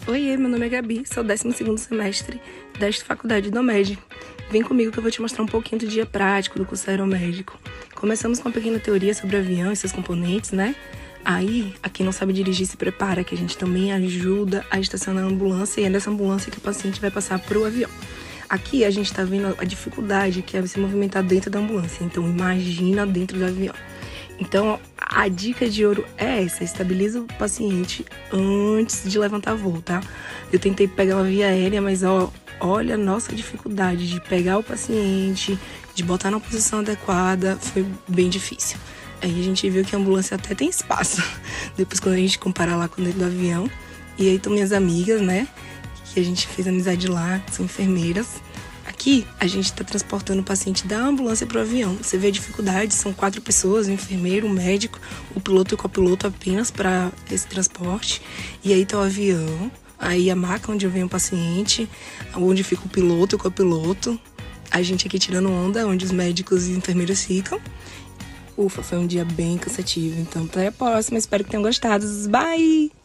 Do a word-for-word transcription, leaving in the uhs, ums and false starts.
Oiê, meu nome é Gabi, sou o décimo segundo semestre desta faculdade do MED. Vem comigo que eu vou te mostrar um pouquinho do dia prático do curso aeromédico. Começamos com uma pequena teoria sobre o avião e seus componentes, né? Aí, a quem não sabe dirigir se prepara, que a gente também ajuda a estacionar a ambulância e é nessa ambulância que o paciente vai passar para o avião. Aqui a gente está vendo a dificuldade que é se movimentar dentro da ambulância, então imagina dentro do avião. Então, a dica de ouro é essa: estabiliza o paciente antes de levantar voo, tá? Eu tentei pegar uma via aérea, mas ó, olha a nossa dificuldade de pegar o paciente, de botar na posição adequada, foi bem difícil. Aí a gente viu que a ambulância até tem espaço, depois quando a gente compara lá com dentro do avião. E aí estão minhas amigas, né, que a gente fez amizade lá, são enfermeiras. Aqui, a gente está transportando o paciente da ambulância para o avião. Você vê a dificuldade, são quatro pessoas, o enfermeiro, o médico, o piloto e o copiloto apenas para esse transporte. E aí está o avião, aí a maca onde vem o paciente, onde fica o piloto e o copiloto. A gente aqui tirando onda, onde os médicos e enfermeiros ficam. Ufa, foi um dia bem cansativo. Então, até a próxima. Espero que tenham gostado. Bye!